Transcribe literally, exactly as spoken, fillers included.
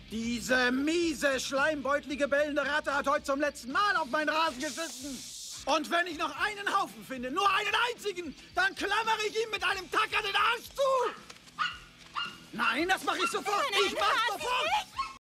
Diese miese, schleimbeutelige, bellende Ratte hat heute zum letzten Mal auf meinen Rasen geschissen. Und wenn ich noch einen Haufen finde, nur einen einzigen, dann klammere ich ihm mit einem Tacker den Arsch zu. Nein, das mache ich sofort. Ich mach's sofort.